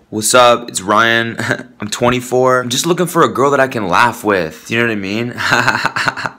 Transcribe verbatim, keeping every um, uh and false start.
What's up? It's Ryan. I'm twenty-four. I'm just looking for a girl that I can laugh with. Do you know what I mean?